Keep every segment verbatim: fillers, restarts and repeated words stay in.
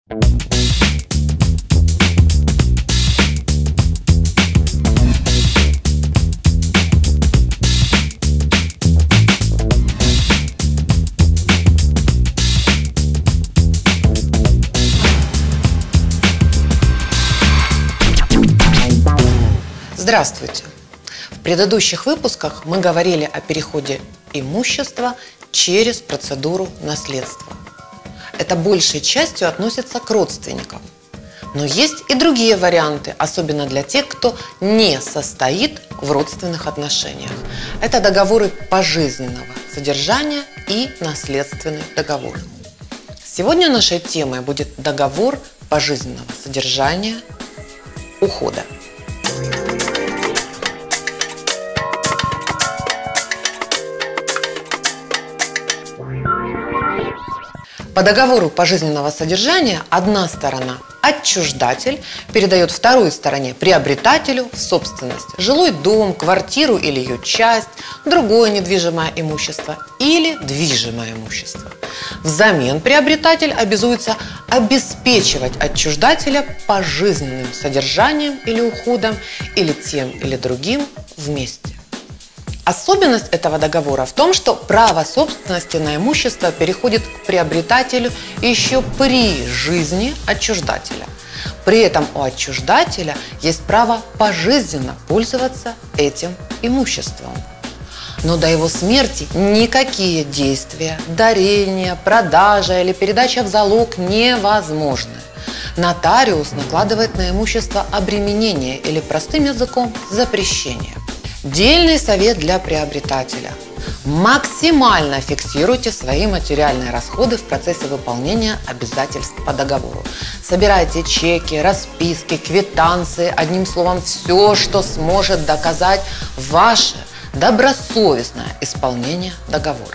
Здравствуйте! В предыдущих выпусках мы говорили о переходе имущества через процедуру наследства. Это большей частью относится к родственникам. Но есть и другие варианты, особенно для тех, кто не состоит в родственных отношениях. Это договоры пожизненного содержания и наследственный договор. Сегодня нашей темой будет договор пожизненного содержания ухода. По договору пожизненного содержания одна сторона, отчуждатель, передает второй стороне, приобретателю, в собственность жилой дом, квартиру или ее часть, другое недвижимое имущество или движимое имущество. Взамен приобретатель обязуется обеспечивать отчуждателя пожизненным содержанием или уходом, или тем или другим вместе. Особенность этого договора в том, что право собственности на имущество переходит к приобретателю еще при жизни отчуждателя. При этом у отчуждателя есть право пожизненно пользоваться этим имуществом. Но до его смерти никакие действия, дарение, продажа или передача в залог невозможны. Нотариус накладывает на имущество обременение или, простым языком, запрещение. Дельный совет для приобретателя. Максимально фиксируйте свои материальные расходы в процессе выполнения обязательств по договору. Собирайте чеки, расписки, квитанции, одним словом, все, что сможет доказать ваше добросовестное исполнение договора.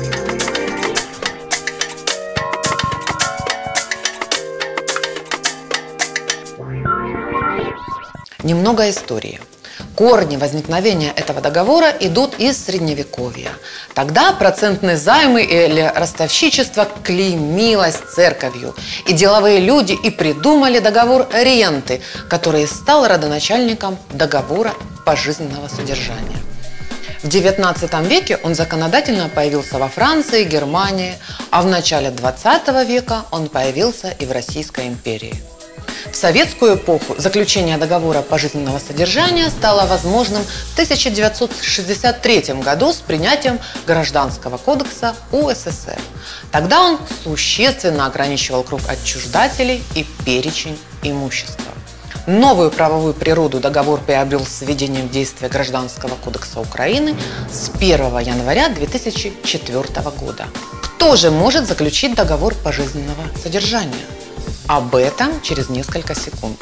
Немного истории. Корни возникновения этого договора идут из Средневековья. Тогда процентные займы или ростовщичество клеймилось церковью. И деловые люди и придумали договор ренты, который стал родоначальником договора пожизненного содержания. В девятнадцатом веке он законодательно появился во Франции, Германии, а в начале двадцатого века он появился и в Российской империи. В советскую эпоху заключение договора пожизненного содержания стало возможным в тысяча девятьсот шестьдесят третьем году с принятием Гражданского кодекса УССР. Тогда он существенно ограничивал круг отчуждателей и перечень имущества. Новую правовую природу договор приобрел с введением в действие Гражданского кодекса Украины с первого января две тысячи четвёртого года. Кто же может заключить договор пожизненного содержания? Об этом через несколько секунд.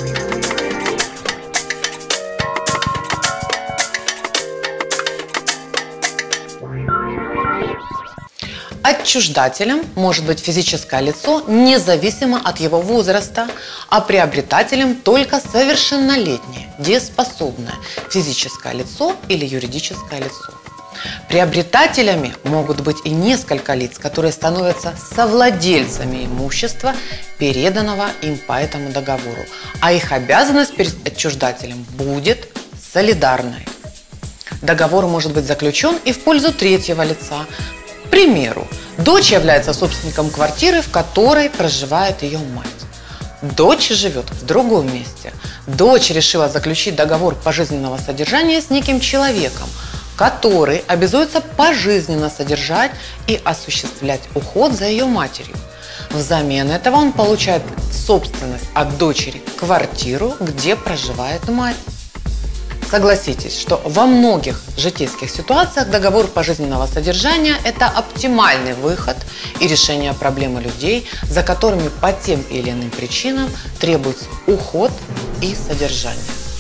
Отчуждателем может быть физическое лицо независимо от его возраста, а приобретателем только совершеннолетнее, дееспособное физическое лицо или юридическое лицо. Приобретателями могут быть и несколько лиц, которые становятся совладельцами имущества, переданного им по этому договору, а их обязанность перед отчуждателем будет солидарной. Договор может быть заключен и в пользу третьего лица. К примеру, дочь является собственником квартиры, в которой проживает ее мать. Дочь живет в другом месте. Дочь решила заключить договор пожизненного содержания с неким человеком, который обязуется пожизненно содержать и осуществлять уход за ее матерью. Взамен этого он получает собственность от дочери квартиру, где проживает мать. Согласитесь, что во многих житейских ситуациях договор пожизненного содержания – это оптимальный выход и решение проблемы людей, за которыми по тем или иным причинам требуется уход и содержание.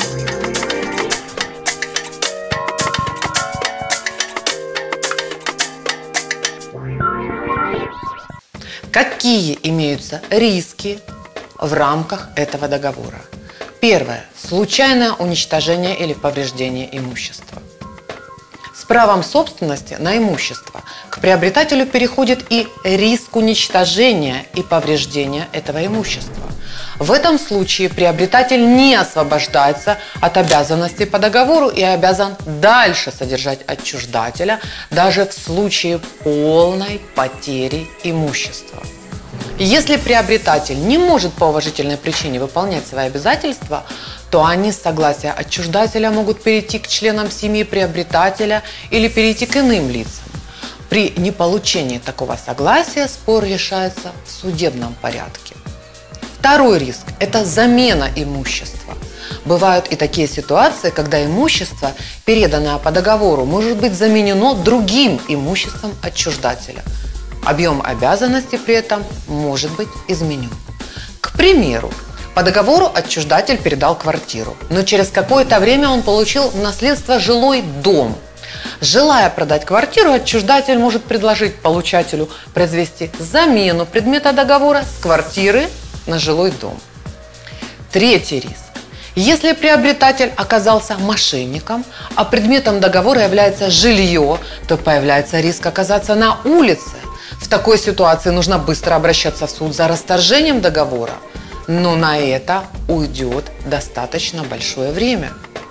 Какие имеются риски в рамках этого договора? Первое. Случайное уничтожение или повреждение имущества. С правом собственности на имущество к приобретателю переходит и риск уничтожения и повреждения этого имущества. В этом случае приобретатель не освобождается от обязанностей по договору и обязан дальше содержать отчуждателя даже в случае полной потери имущества. Если приобретатель не может по уважительной причине выполнять свои обязательства, то они с согласия отчуждателя могут перейти к членам семьи приобретателя или перейти к иным лицам. При неполучении такого согласия спор решается в судебном порядке. Второй риск – это замена имущества. Бывают и такие ситуации, когда имущество, переданное по договору, может быть заменено другим имуществом отчуждателя. Объем обязанностей при этом может быть изменен. К примеру, по договору отчуждатель передал квартиру, но через какое-то время он получил в наследство жилой дом. Желая продать квартиру, отчуждатель может предложить получателю произвести замену предмета договора с квартиры на жилой дом. Третий риск. Если приобретатель оказался мошенником, а предметом договора является жилье, то появляется риск оказаться на улице. В такой ситуации нужно быстро обращаться в суд за расторжением договора, но на это уйдет достаточно большое время.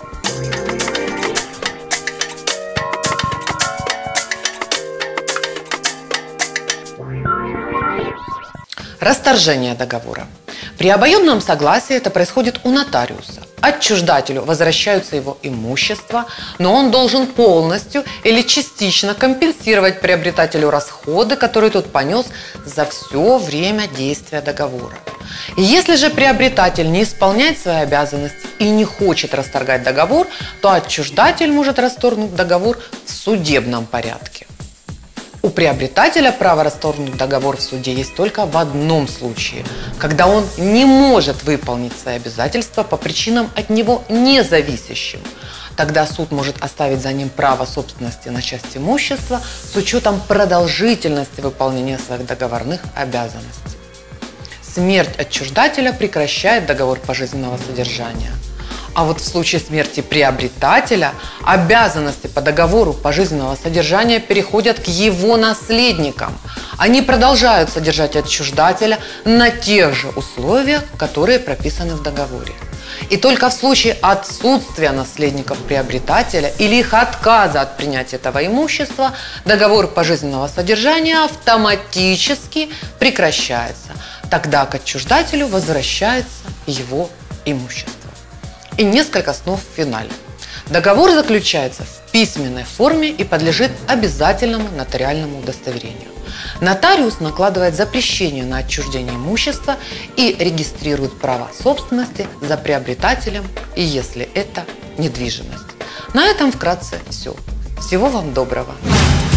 Расторжение договора. При обоюдном согласии это происходит у нотариуса. Отчуждателю возвращаются его имущество, но он должен полностью или частично компенсировать приобретателю расходы, которые тот понес за все время действия договора. Если же приобретатель не исполняет свои обязанности и не хочет расторгать договор, то отчуждатель может расторгнуть договор в судебном порядке. У приобретателя право расторгнуть договор в суде есть только в одном случае, когда он не может выполнить свои обязательства по причинам от него независящим. Тогда суд может оставить за ним право собственности на часть имущества с учетом продолжительности выполнения своих договорных обязанностей. Смерть отчуждателя прекращает договор пожизненного содержания. А вот в случае смерти приобретателя обязанности по договору пожизненного содержания переходят к его наследникам. Они продолжают содержать отчуждателя на тех же условиях, которые прописаны в договоре. И только в случае отсутствия наследников приобретателя или их отказа от принятия этого имущества договор пожизненного содержания автоматически прекращается. Тогда к отчуждателю возвращается его имущество. И несколько слов в финале. Договор заключается в письменной форме и подлежит обязательному нотариальному удостоверению. Нотариус накладывает запрещение на отчуждение имущества и регистрирует право собственности за приобретателем, и если это недвижимость. На этом вкратце все. Всего вам доброго!